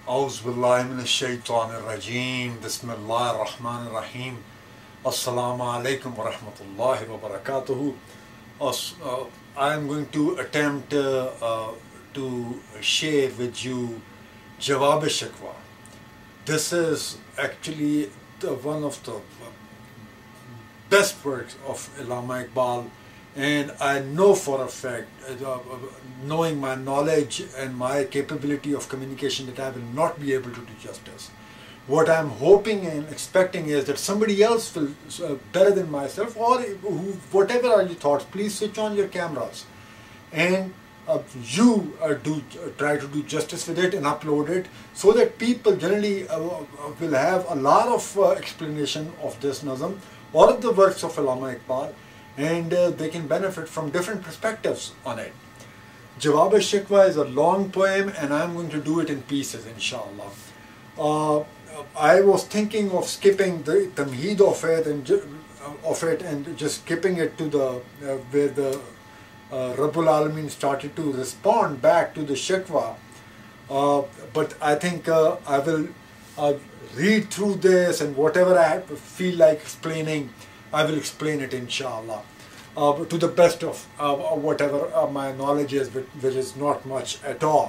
اعوذ باللہ من الشیطان الرجیم بسم اللہ الرحمن الرحیم السلام علیکم ورحمۃ اللہ وبرکاتہ. I am going to attempt to share with you Jawab Shikwa. This is actually one of the best works of Allama Iqbal, and I know for a fact, knowing my knowledge and my capability of communication, that I will not be able to do justice. What I am hoping and expecting is that somebody else will, better than myself, or whatever are your thoughts, please switch on your cameras and you try to do justice with it and upload it, so that people generally will have a lot of explanation of this nazm or of the works of Allama Iqbal, and they can benefit from different perspectives on it. Jawab Shikwa is a long poem, and I am going to do it in pieces, inshallah. I was thinking of skipping the tamheed of it and just skipping it to the where the Rabbul Alameen started to respond back to the Shikwa, but I think I will read through this, and whatever I feel like explaining, I will explain it, inshallah, to the best of whatever my knowledge is, which is not much at all.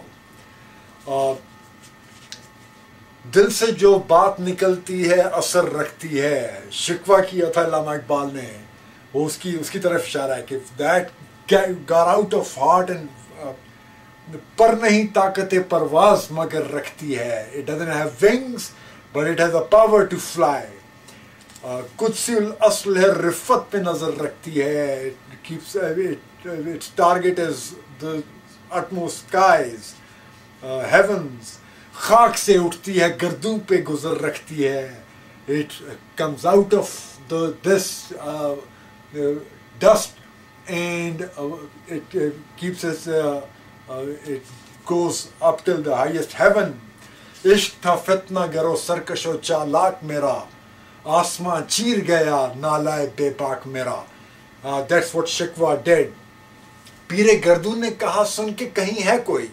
دل سے جو بات نکلتی ہے اثر رکھتی ہے. شکوہ کیا تھا علامہ اقبال نے, وہ اس کی طرف اشارہ ہے کہ that got out of heart, and پر نہیں طاقت پرواز مگر رکھتی ہے. It doesn't have wings, but it has a power to fly. قدسی الاصل ہے, رفت پہ نظر رکھتی ہے. Its target is the utmost skies, heavens. خاک سے اٹھتی ہے, گردوں پہ گزر رکھتی ہے. It comes out of this dust, and it keeps it goes up till the highest heaven. عشق تھا فتنہ گرو سرکش و چالاک میرا, آسمان چیر گیا نالائے بے پاک میرا. That's what Shikwa did. پیرے گردوں نے کہا سن کے کہیں ہے کوئی.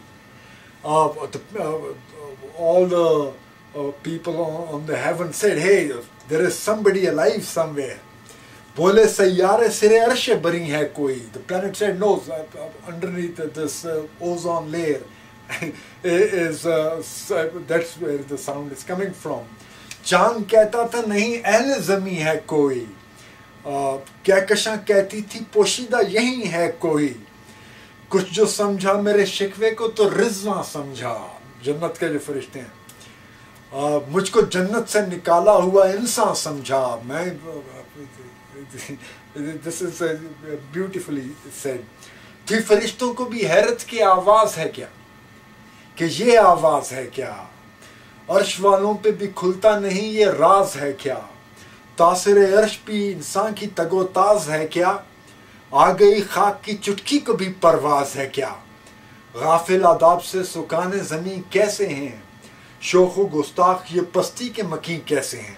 All the people on the heaven said, hey, there is somebody alive somewhere. بولے سیارے سرے عرش بری ہے کوئی. The planet said, no, underneath this ozone layer is that's where the sound is coming from. چاند کہتا تھا نہیں اہل زمیں ہے کوئی, کہکشاں کہتی تھی پوشیدہ یہی ہے کوئی. کچھ جو سمجھا میرے شکوے کو تو رضواں سمجھا. جنت کے جو فرشتے ہیں, مجھ کو جنت سے نکالا ہوا انسان سمجھا. میں this is beautifully said. تھی فرشتوں کو بھی حیرت کی آواز ہے کیا, کہ یہ آواز ہے کیا. عرش والوں پہ بھی کھلتا نہیں یہ راز ہے کیا. تاثر عرش بھی انسان کی تگ و تاز ہے کیا. آ گئی خاک کی چٹکی کو بھی پرواز ہے کیا. غافل آداب سے سکان زمین کیسے ہیں, شوخ و گستاخ یہ پستی کے مکین کیسے ہیں.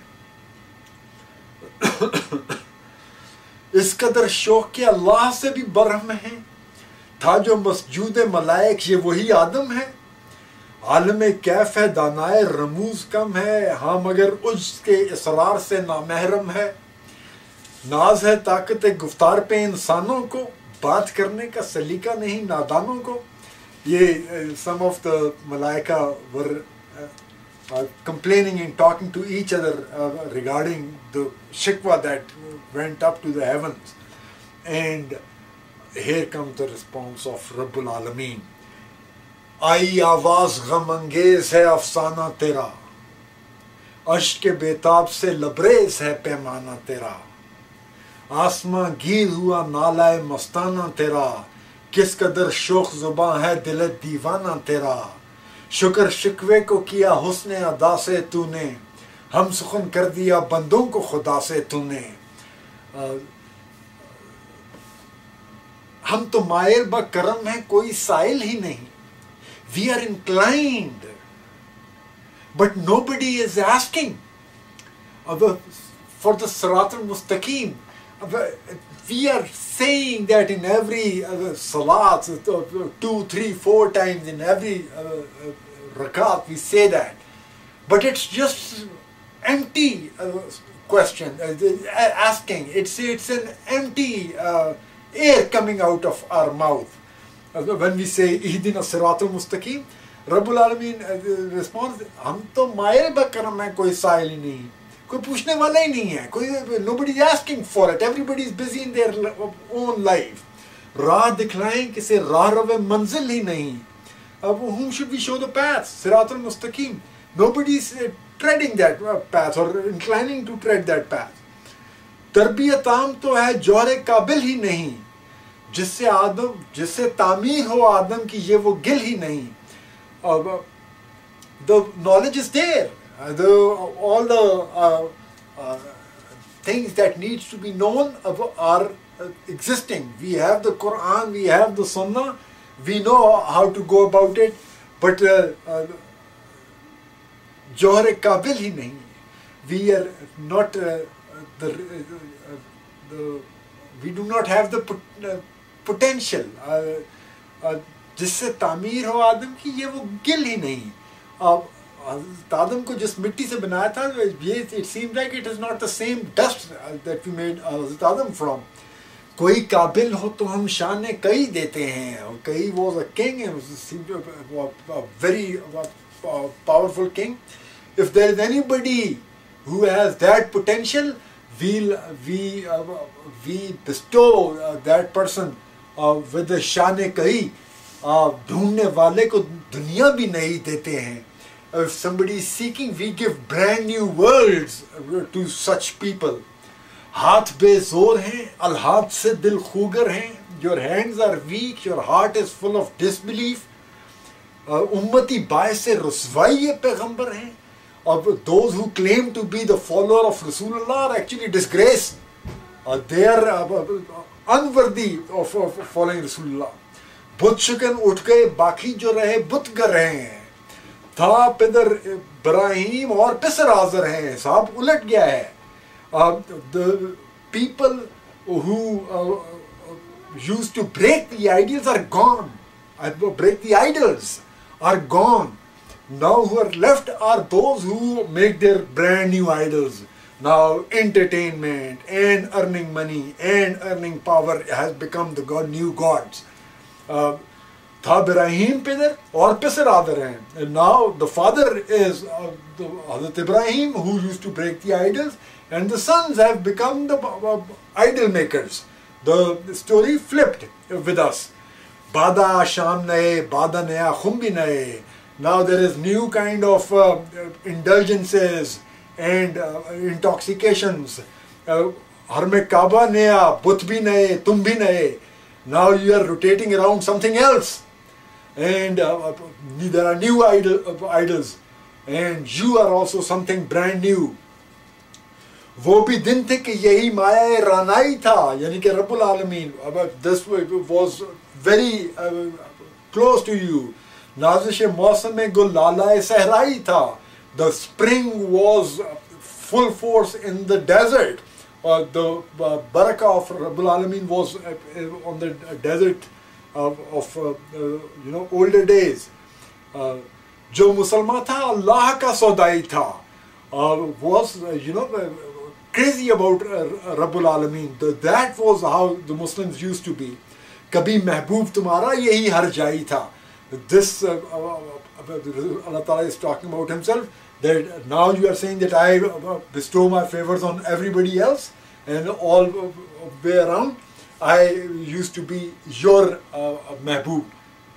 اس قدر شوق کے اللہ سے بھی برہم ہیں, تھا جو مسجود ملائک یہ وہی آدم ہے. عالم کیف ہے دانائے رموز کم ہے, ہاں مگر عجز کے اسرار سے نامحرم ہے. ناز ہے طاقت گفتار پہ انسانوں کو, بات کرنے کا سلیقہ نہیں نادانوں کو. یہ some of the malaika were complaining and talking to each other regarding the shikwa that went up to the heavens. And here comes the response of Rabbul Alameen. آئی آواز غم انگیز ہے افسانہ تیرا, عشق کے بیتاب سے لبریز ہے پیمانہ تیرا. آسماں گیر ہوا نالائے مستانہ تیرا, کس قدر شوخ زباں ہے دل دیوانہ تیرا. شکر شکوے کو کیا حسن ادا سے تو نے, ہم سخن کر دیا بندوں کو خدا سے تو نے. ہم تو مائل با کرم ہیں کوئی سائل ہی نہیں. We are inclined, but nobody is asking for the Sirat al-Mustaqim. We are saying that in every salat, 2, 3, 4 times in every rakat, we say that. But it's just empty question, asking. It's an empty air coming out of our mouth. When we say, Ihdina Siratul Mustaqim, Rabbul Alameen responds, hum to ma'il bakaram hai, koi sa'il hi nahi. Koi puchne wala hi nahi hai. Nobody is asking for it. Everybody is busy in their own life. راہ دکھلائیں کسے راہ رو منزل ہی نہیں. Whom should we show the path? Siratul Mustaqim. Nobody is treading that path or inclining to tread that path. تربیت عام تو ہے جوہر قابل ہی نہیں, جس سے تعمیر ہو آدم کی یہ وہ گل ہی نہیں. The knowledge is there. All the things that needs to be known are existing. We have the Quran, we have the Sunnah, we know how to go about it, but Johar Qabil hi nahi. We are not we do not have the potential. جس سے تعمیر ہو آدم کی یہ وہ گل ہی نہیں. آدم کو جس مٹی سے بنایا تھا, it seems like it is not the same dust that we made Adam from. کوئی قابل ہو تو ہم شان کئی دیتے ہیں. کئی was a king, a very powerful king. If there is anybody who has that potential, we bestow that person with the شان کئی. ڈھونڈنے والے کو دنیا بھی نہیں دیتے ہیں. If somebody is seeking, we give brand new worlds to such people. ہاتھ بے زور ہیں, الہات سے دل خوگر ہیں. Your hands are weak, your heart is full of disbelief. امتی باعث رسوائی پیغمبر ہیں. Those who claim to be the follower of Rasulullah are actually disgraced. They are unworthy of following Rasulullah. بت شکن اٹھ گئے, باقی جو رہے بت گر رہے ہیں. تھا پدر ابراہیم اور پسر آزر ہیں, صاحب الٹ گیا ہے. The people who used to break the ideals are gone. Break the idols are gone. Now who are left are those who make their brand new idols. Now entertainment and earning money and earning power has become the new gods. تھا ابراہیم پدر اور پسر آدر ہیں. And now the father is Hazrat Ibrahim, who used to break the idols, and the sons have become the idol makers. The story flipped with us. Bada Sham nae, Bada naya khum bhi nae. Now there is new kind of indulgences and intoxications. Harme Kaaba naya, But bhi nae, tum bhi nae. Now you are rotating around something else. And there are new idols. And you are also something brand new. وہ بھی دن تھے کہ یہی مایا رانائی تھا, یعنی کہ رب العالمین, this was very close to you. نازش موسم گل لالائے صحرائی تھا. The spring was full force in the desert. The barakah of Rabbul Alameen was on the desert of older days. جو مسلمان تھا اللہ کا سودائی تھا, was crazy about Rabbul Alameen. That was how the Muslims used to be. کبھی محبوب تمہارا یہی ہر جائی تھا. This Allah Ta'ala is talking about himself, that now you are saying that I bestow my favors on everybody else and all way around. I used to be your محبوب.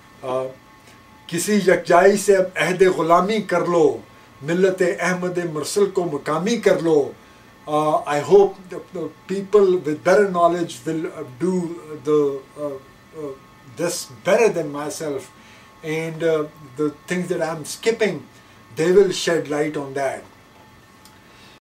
کسی یکجائی سے اب عہد غلامی کر لو, ملت احمد مرسل کو مقامی کر لو. I hope the people with better knowledge will do this better than myself, and the things that I'm skipping, they will shed light on that.